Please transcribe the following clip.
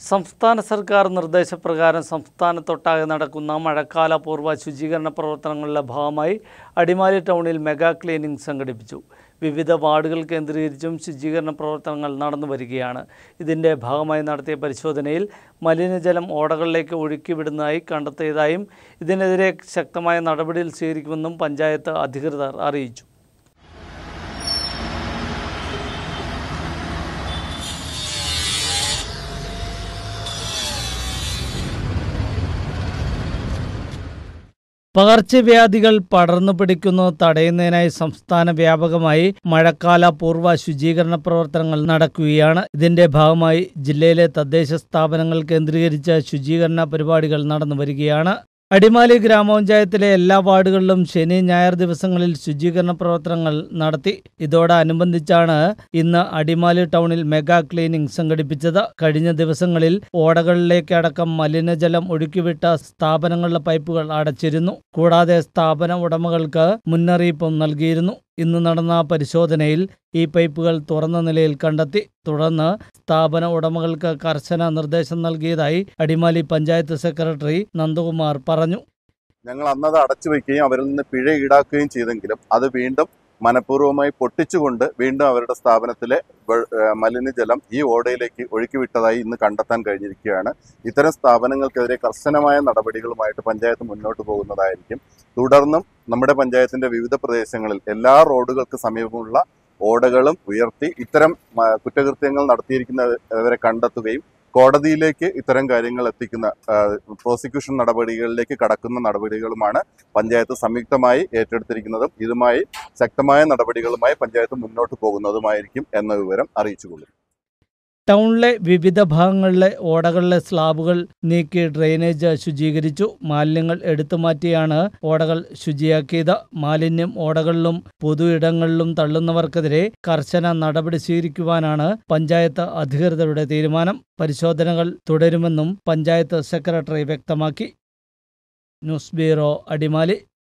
സംസ്ഥാന സർക്കാർ നിർദ്ദേശപ്രകാരം സംസ്ഥാനത്തൊട്ടാകെ നടക്കുന്ന മഴക്കാലപൂർവ്വ ശുചീകരണ പ്രവർത്തനങ്ങളുടെ ഭാഗമായി അടിമാലി ടൗണിൽ മെഗാ ക്ലീനിംഗ് സംഘടിപ്പിച്ചു. വിവിധ വാർഡുകൾ കേന്ദ്രീകരിച്ചും ശുചീകരണ പ്രവർത്തനങ്ങൾ നടന്നു വരികയാണ്. ഇതിൻ്റെ ഭാഗമായി നടത്തിയ പരിശോധനയിൽ മലിനജലം ഓടകളിലേക്ക് ഒഴുക്കിവിടുന്നതായി കണ്ടെത്തിയതായും ഇതിനെതിരെ ശക്തമായ നടപടികൾ സ്വീകരിക്കുമെന്നും പഞ്ചായത്ത് അധികൃതർ അറിയിച്ചു. പകർച്ചവ്യാധികൾ പടർന്നു പിടിക്കുന്നത് തടയുന്നതിനായി സംസ്ഥാന വ്യാപകമായി മഴക്കാല പൂർവ്വ ശുചീകരണ പ്രവർത്തനങ്ങൾ നടക്കുകയാണ്. ഇതിന്റെ ഭാഗമായി ജില്ലയിലെ തദ്ദേശ സ്ഥാപനങ്ങൾ കേന്ദ്രീകരിച്ച ശുചീകരണ പരിപാടികൾ നടന്നു വരികയാണ്. അടിമാലി ഗ്രാമപഞ്ചായത്തിലെ എല്ലാ വാർഡുകളിലും ശനി ഞായർ ദിവസങ്ങളിൽ ശുചീകരണ പ്രവർത്തനങ്ങൾ നടത്തി. ഇതോടനുബന്ധിച്ചാണ് ഇന്ന് അടിമാലി ടൗണിൽ മെഗാ ക്ലീനിംഗ് സംഘടിപ്പിച്ചത്. കഴിഞ്ഞ ദിവസങ്ങളിൽ ഓടകളിലേക്കടക്കം മലിനജലം ഒഴുക്കിവിട്ട സ്ഥാപനങ്ങളുടെ പൈപ്പുകൾ അടച്ചിരുന്നു. കൂടാതെ സ്ഥാപന ഉടമകൾക്ക് മുന്നറിയിപ്പും നൽകിയിരുന്നു. ഇന്ന് നടന്ന പരിശോധനയിൽ ഈ പൈപ്പുകൾ തുറന്ന നിലയിൽ കണ്ടെത്തി. തുടർന്ന് സ്ഥാപന ഉടമകൾക്ക് കർശന നിർദ്ദേശം നൽകിയതായി അടിമാലി പഞ്ചായത്ത് സെക്രട്ടറി നന്ദകുമാർ പറഞ്ഞു. ഞങ്ങൾ അന്നത് അടച്ചു വയ്ക്കുകയും അവരിൽ നിന്ന് പിഴ ഈടാക്കുകയും ചെയ്തെങ്കിലും അത് വീണ്ടും മനഃപൂർവ്വമായി പൊട്ടിച്ചുകൊണ്ട് വീണ്ടും അവരുടെ സ്ഥാപനത്തിലെ മലിനജലം ഈ ഓടയിലേക്ക് ഒഴുക്കിവിട്ടതായി ഇന്ന് കണ്ടെത്താൻ കഴിഞ്ഞിരിക്കുകയാണ്. ഇത്തരം സ്ഥാപനങ്ങൾക്കെതിരെ കർശനമായ നടപടികളുമായിട്ട് പഞ്ചായത്ത് മുന്നോട്ട് പോകുന്നതായിരിക്കും. തുടർന്നും നമ്മുടെ പഞ്ചായത്തിന്റെ വിവിധ പ്രദേശങ്ങളിൽ എല്ലാ റോഡുകൾക്ക് സമീപമുള്ള ഓടകളും ഉയർത്തി ഇത്തരം കുറ്റകൃത്യങ്ങൾ നടത്തിയിരിക്കുന്നവരെ കണ്ടെത്തുകയും കോടതിയിലേക്ക് ഇത്തരം കാര്യങ്ങൾ എത്തിക്കുന്ന പ്രോസിക്യൂഷൻ നടപടികളിലേക്ക് കടക്കുന്ന നടപടികളുമാണ് പഞ്ചായത്ത് സംയുക്തമായി ഏറ്റെടുത്തിരിക്കുന്നതും ഇതുമായി ശക്തമായ നടപടികളുമായി പഞ്ചായത്ത് മുന്നോട്ട് പോകുന്നതുമായിരിക്കും എന്ന വിവരം അറിയിച്ചുകൊള്ളും. ടൗണിലെ വിവിധ ഭാഗങ്ങളിലെ ഓടകളിലെ സ്ലാബുകൾ നീക്കി ഡ്രെയിനേജ് ശുചീകരിച്ചു. മാലിന്യങ്ങൾ എടുത്തുമാറ്റിയാണ് ഓടകൾ ശുചിയാക്കിയത്. മാലിന്യം ഓടകളിലും പൊതു ഇടങ്ങളിലും തള്ളുന്നവർക്കെതിരെ കർശന നടപടി സ്വീകരിക്കുവാനാണ് പഞ്ചായത്ത് അധികൃതരുടെ തീരുമാനം. പരിശോധനകൾ തുടരുമെന്നും പഞ്ചായത്ത് സെക്രട്ടറി വ്യക്തമാക്കി. News bureau, Adimali.